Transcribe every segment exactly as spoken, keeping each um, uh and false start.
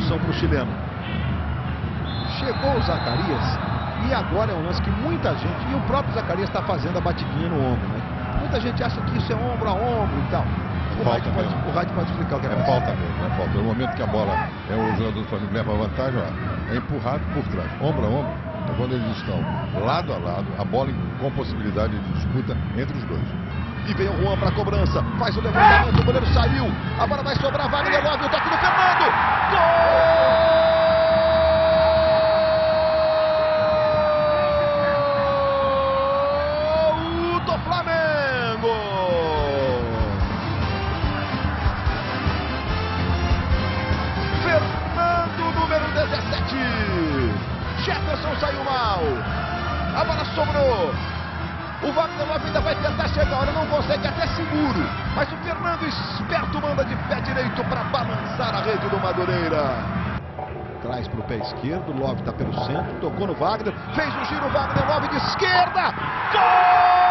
atenção para o chileno. Chegou o Zacarias e agora é um lance que muita gente, e o próprio Zacarias está fazendo a batidinha no ombro, né? Muita gente acha que isso é ombro a ombro e tal. O rádio pode, o rádio pode explicar o que é. É falta mesmo, é falta. No momento que a bola, é o jogador do Flamengo leva a vantagem, ó, é empurrado por trás, ombro a ombro. Então, quando eles estão lado a lado, a bola com possibilidade de disputa entre os dois. E vem o Juan para a cobrança, faz o levantamento, o goleiro saiu, a bola vai sobrar, Wagner Love, o toque do Fernando, gol do Flamengo! Fernando, número dezessete, Jefferson saiu mal, a bola sobrou. O Wagner Love ainda vai tentar chegar, olha, não consegue, até seguro. Mas o Fernando esperto manda de pé direito para balançar a rede do Madureira. Traz para o pé esquerdo, Love está pelo centro, tocou no Wagner, fez o giro, Wagner Love de esquerda. Gol!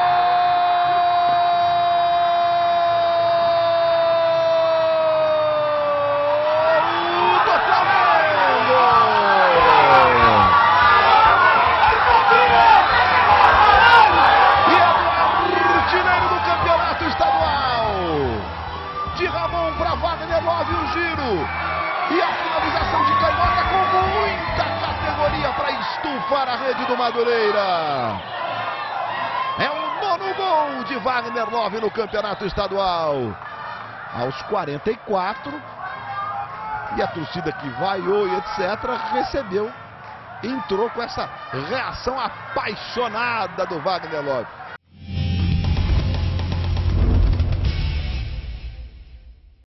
De Ramon para Wagner Love, o giro e a finalização de canhota com muita categoria para estufar a rede do Madureira. É o nono gol de Wagner Love no campeonato estadual. Aos quarenta e quatro, e a torcida que vaiou e etcétera recebeu, entrou com essa reação apaixonada do Wagner Love.